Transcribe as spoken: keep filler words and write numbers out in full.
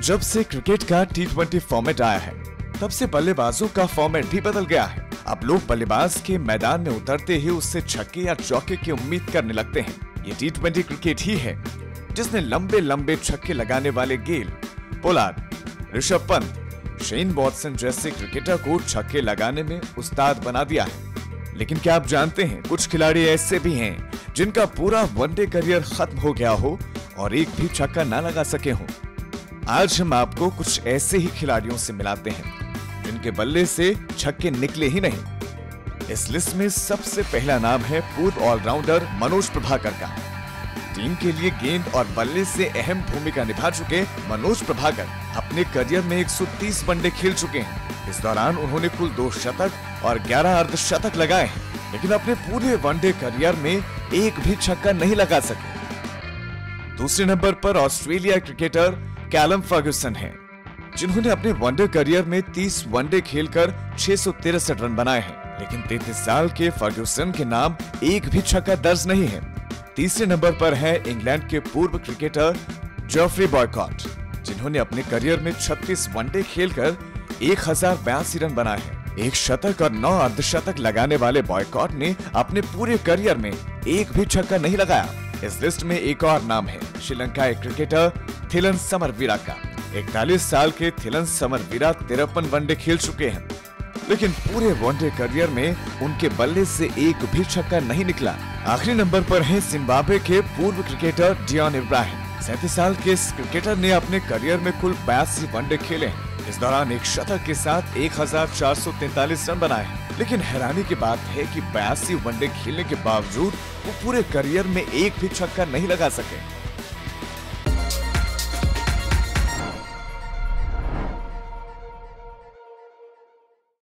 जब से क्रिकेट का टी ट्वेंटी फॉर्मेट आया है, तब से बल्लेबाजों का फॉर्मेट भी बदल गया है। अब लोग बल्लेबाज के मैदान में उतरते ही उससे छक्के या चौके की उम्मीद करने लगते हैं। ये टी ट्वेंटी क्रिकेट ही है जिसने लंबे लंबे छक्के लगाने वाले Gayle, Pollard, Rishabh Pant, Shane Watson जैसे क्रिकेटर को छक्के लगाने में उस्ताद बना दिया है। लेकिन क्या आप जानते हैं, कुछ खिलाड़ी ऐसे भी हैं जिनका पूरा वनडे करियर खत्म हो गया हो और एक भी छक्का ना लगा सके हों। आज हम आपको कुछ ऐसे ही खिलाड़ियों से मिलाते हैं जिनके बल्ले से छक्के निकले ही नहीं। इस लिस्ट में सबसे पहला नाम है पूर्व ऑलराउंडर मनोज प्रभाकर का। टीम के लिए गेंद और बल्ले से अहम भूमिका निभा चुके मनोज प्रभाकर अपने करियर में एक सौ तीस वनडे खेल चुके हैं। इस दौरान उन्होंने कुल दो शतक और ग्यारह अर्धशतक लगाए हैं, लेकिन अपने पूरे वनडे करियर में एक भी छक्का नहीं लगा सके। दूसरे नंबर पर ऑस्ट्रेलिया क्रिकेटर कैलम फर्ग्यूसन हैं, जिन्होंने अपने वनडे करियर में तीस वनडे खेलकर छह सौ तिरसठ रन बनाए हैं, लेकिन तैंतीस साल के फर्ग्यूसन के नाम एक भी छक्का दर्ज नहीं है। तीसरे नंबर पर है इंग्लैंड के पूर्व क्रिकेटर जेफरी बॉयकॉट, जिन्होंने अपने करियर में छत्तीस वनडे खेलकर एक हजार बयासी रन बनाए हैं। एक शतक और नौ अर्धशतक लगाने वाले बॉयकॉट ने अपने पूरे करियर में एक भी छक्का नहीं लगाया। इस लिस्ट में एक और नाम है श्रीलंकाई क्रिकेटर थिलन समरवीरा का। इकतालीस साल के थिलन समरवीरा तिरपन वनडे खेल चुके हैं, लेकिन पूरे वनडे करियर में उनके बल्ले से एक भी छक्का नहीं निकला। आखिरी नंबर पर है जिम्बाब्वे के पूर्व क्रिकेटर डियॉन इब्राहिम। सैंतीस साल के इस क्रिकेटर ने अपने करियर में कुल बयासी वनडे खेले हैं। इस दौरान एक शतक के साथ एक हजार चार सौ तैंतालीस रन बनाए हैं, लेकिन हैरानी की बात है कि बयासी वनडे खेलने के बावजूद वो पूरे करियर में एक भी छक्का नहीं लगा सके।